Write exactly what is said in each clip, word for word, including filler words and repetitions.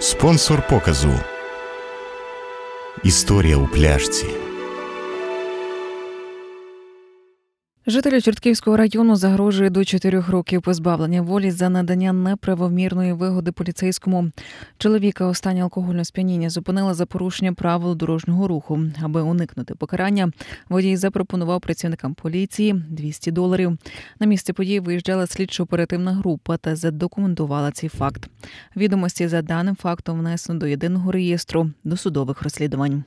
Спонсор показу. Історія у пляшці. Жителю Чортківського району загрожує до чотирьох років позбавлення волі за надання неправомірної вигоди поліцейському. Чоловіка у стані алкогольного сп'яніння зупинили за порушення правил дорожнього руху. Аби уникнути покарання, водій запропонував працівникам поліції двісті доларів. На місце події виїжджала слідчо-оперативна група та задокументувала цей факт. Відомості за даним фактом внесено до єдиного реєстру досудових розслідувань.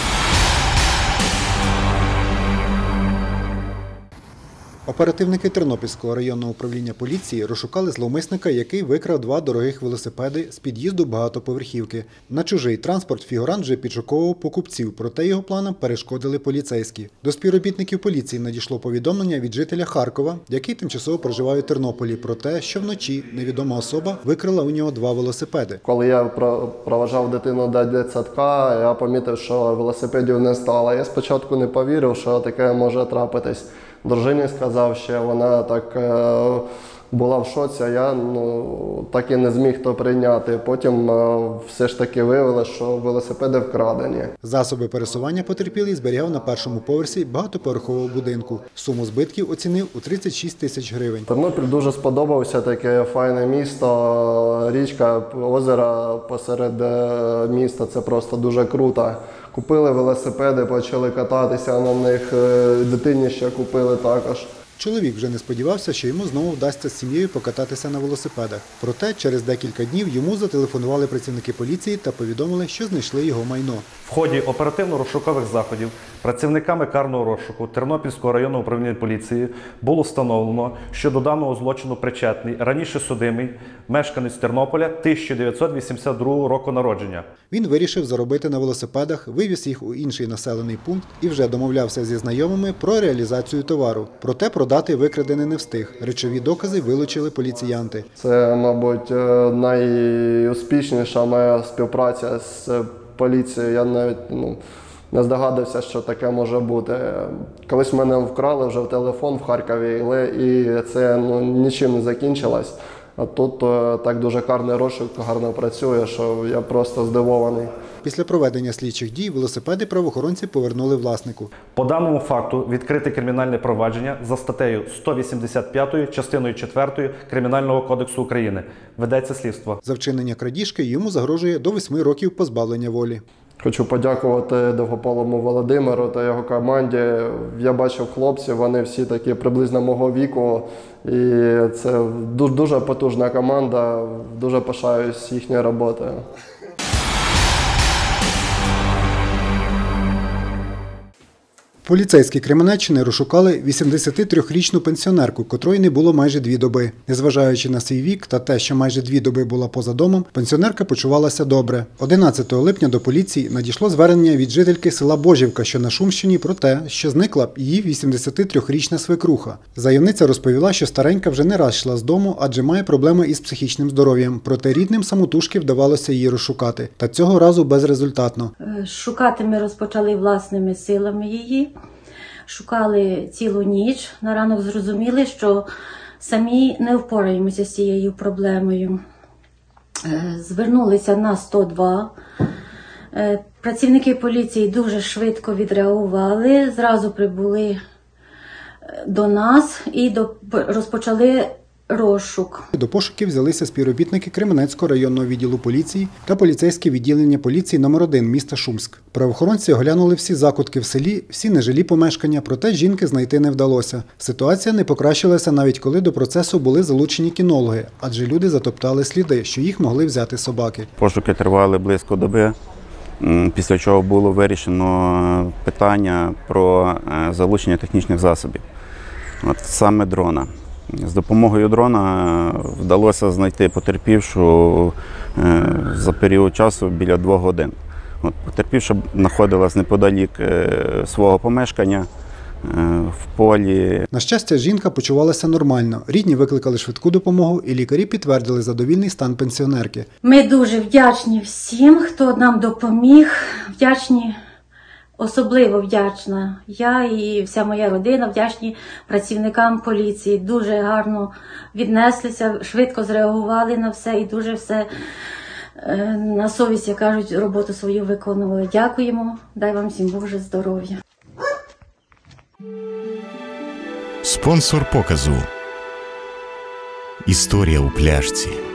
Оперативники Тернопільського районного управління поліції розшукали зловмисника, який викрав два дорогих велосипеди з під'їзду багатоповерхівки. На чужий транспорт фігурант вже підшуковував покупців, проте його планам перешкодили поліцейські. До співробітників поліції надійшло повідомлення від жителя Харкова, який тимчасово проживає у Тернополі, про те, що вночі невідома особа викрала у нього два велосипеди. Коли я проводжав дитину до дитсадка, я помітив, що велосипедів не стало. Я спочатку не повірив, що таке може трапитись. Дружині сказав, що вона так е, була в шоці, а я ну, так і не зміг то прийняти. Потім е, все ж таки виявилося, що велосипеди вкрадені. Засоби пересування потерпілий зберігав на першому поверсі багатоповерхового будинку. Суму збитків оцінив у тридцять шість тисяч гривень. Тернопіль дуже сподобався, таке файне місто, річка, озеро посеред міста, це просто дуже круто. Купили велосипеди, почали кататися на них, дитині ще купили також. Чоловік вже не сподівався, що йому знову вдасться з сім'єю покататися на велосипедах. Проте через декілька днів йому зателефонували працівники поліції та повідомили, що знайшли його майно. В ході оперативно-розшукових заходів працівниками карного розшуку Тернопільського районного управління поліції було встановлено, що до даного злочину причетний раніше судимий мешканець Тернополя тисяча дев'ятсот вісімдесят другого року народження. Він вирішив заробити на велосипедах, вивіз їх у інший населений пункт і вже домовлявся зі знайомими про реалізацію товару. Проте продати викрадене не встиг. Речові докази вилучили поліціянти. Це, мабуть, найуспішніша моя співпраця з поліцією. Я навіть ну, не здогадався, що таке може бути. Колись мене вкрали вже в телефон в Харкові, і це ну, нічим не закінчилось. А тут так дуже карний розшук гарно працює, що я просто здивований. Після проведення слідчих дій велосипеди правоохоронці повернули власнику. По даному факту відкрите кримінальне провадження за статтею сто вісімдесят п'ятою частиною четвертою Кримінального кодексу України. Ведеться слідство. За вчинення крадіжки йому загрожує до восьми років позбавлення волі. Хочу подякувати Довгополому Володимиру та його команді. Я бачив хлопців, вони всі такі приблизно мого віку. І це дуже потужна команда, дуже пишаюсь їхньою роботою. Поліцейські Кременеччини розшукали вісімдесятитрирічну пенсіонерку, котрої не було майже дві доби. Незважаючи на свій вік та те, що майже дві доби була поза домом, пенсіонерка почувалася добре. одинадцятого липня до поліції надійшло звернення від жительки села Божівка, що на Шумщині, про те, що зникла її вісімдесятитрирічна свекруха. Заявниця розповіла, що старенька вже не раз йшла з дому, адже має проблеми із психічним здоров'ям. Проте рідним самотужки вдавалося її розшукати. Та цього разу безрезультатно. Шукати ми розпочали власними силами її. Шукали цілу ніч, на ранок зрозуміли, що самі не впораємося з цією проблемою. Звернулися на сто два. Працівники поліції дуже швидко відреагували, зразу прибули до нас і до, розпочали розшук. До пошуків взялися співробітники Кременецького районного відділу поліції та поліцейське відділення поліції номер один міста Шумськ. Правоохоронці оглянули всі закутки в селі, всі нежилі помешкання, проте жінки знайти не вдалося. Ситуація не покращилася навіть коли до процесу були залучені кінологи, адже люди затоптали сліди, що їх могли взяти собаки. Пошуки тривали близько доби, після чого було вирішено питання про залучення технічних засобів, от саме дрона. З допомогою дрона вдалося знайти потерпівшу за період часу біля двох годин. От, потерпівша знаходилась неподалік свого помешкання в полі. На щастя, жінка почувалася нормально. Рідні викликали швидку допомогу і лікарі підтвердили задовільний стан пенсіонерки. Ми дуже вдячні всім, хто нам допоміг. Вдячні Особливо вдячна я і вся моя родина, вдячні працівникам поліції. Дуже гарно віднеслися, швидко зреагували на все і дуже все е, на совість, як кажуть, роботу свою виконували. Дякуємо, дай вам всім Боже здоров'я. Спонсор показу. Історія у пляшці.